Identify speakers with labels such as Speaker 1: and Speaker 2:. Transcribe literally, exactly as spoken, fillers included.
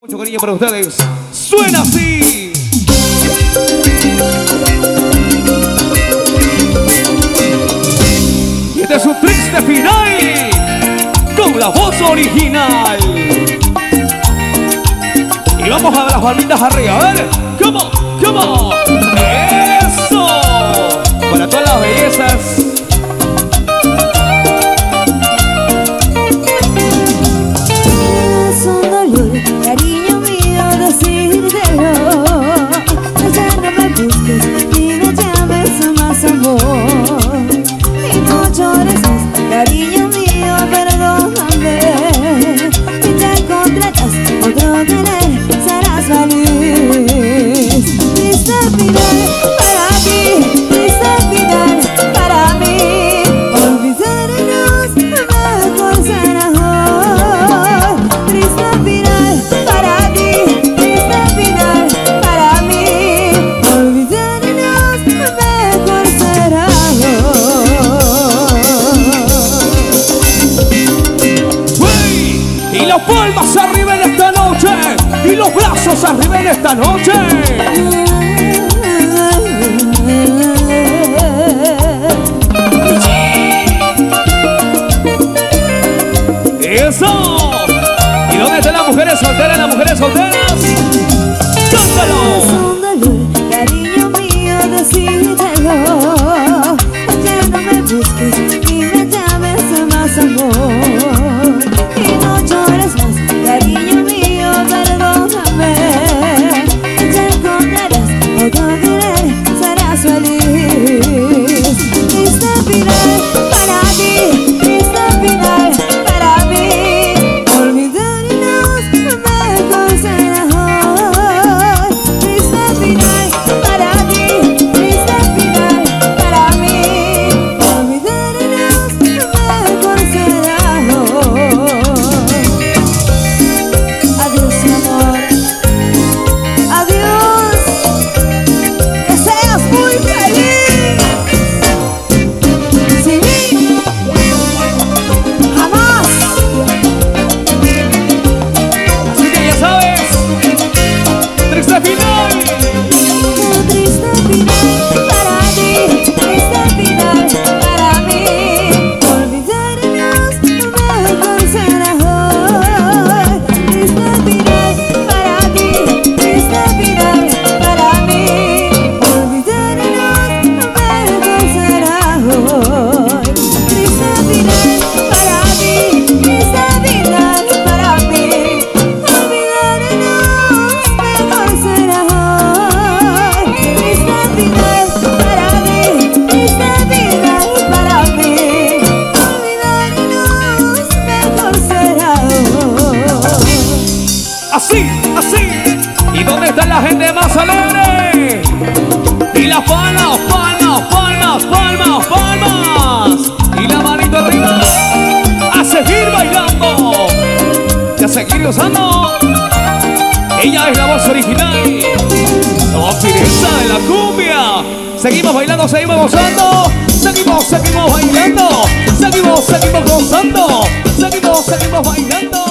Speaker 1: Mucho cariño para ustedes. Suena así. Y este es un triste final con la voz original. Y vamos a ver las palmitas arriba. A ver, ¿cómo? ¿Cómo? ¡Eso! Para todas las bellezas.
Speaker 2: Cariño mío, decírtelo. Ya no me busques ni me llames más amor. Y no llores más, cariño mío, perdóname. Si te encontrarás otro querer, serás feliz. Triste final para ti, triste final para mí. Olvidarnos, mejor será hoy. Triste final para ti, triste final para mí. Olvidarnos, mejor será
Speaker 1: hoy. Y las palmas arriba en esta noche, y los brazos arriba en esta noche. ¡Eso! ¿Y dónde están las mujeres solteras, las mujeres solteras? ¡Cántalo!
Speaker 2: Es un dolor, cariño mío, decírtelo. Ya no me busques ni me llames más amor. Y no llores más, cariño mío, perdóname. Ya encontrarás otro querer, serás feliz. Triste final para ti, triste final para mí. Olvidarnos, mejor será hoy. Triste final para ti, triste final para mí. Olvidarnos, mejor será hoy. Adiós, mi amor. Adiós. Que seas muy feliz. Sin mí, jamás.
Speaker 1: Así que ya sabes, triste final.
Speaker 2: Triste final para ti, triste final para mí. Olvidarnos, mejor será hoy. Triste final para ti, triste final para mí. Olvidarnos, mejor será hoy. Triste final para ti, triste final para mí. Olvidarnos, mejor será hoy. Triste final para ti, triste final para mí. Olvidarnos, mejor será hoy.
Speaker 1: Así, así. ¿Y dónde está la gente más alegre? Y las palmas, palmas, palmas, palmas, palmas. Y la manito arriba. A seguir bailando. Y a seguir gozando. Ella es la voz original. La vampiresa de la cumbia. Seguimos bailando, seguimos gozando. Seguimos, seguimos bailando. Seguimos, seguimos gozando. Seguimos, seguimos bailando.